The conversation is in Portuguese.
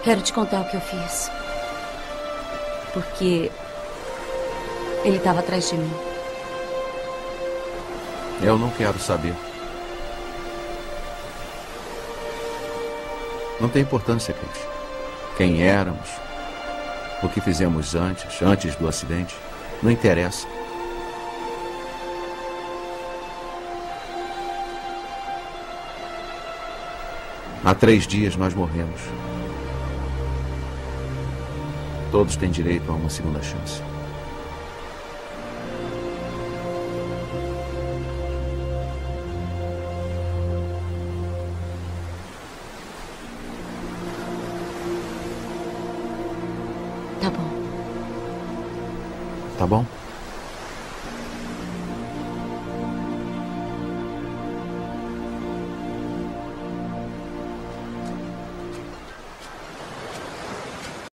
Quero te contar o que eu fiz. Porque ele estava atrás de mim. Eu não quero saber. Não tem importância, Kate. Quem éramos, o que fizemos antes do acidente, não interessa. Há 3 dias nós morremos. Todos têm direito a uma segunda chance. Tá bom. Tá bom?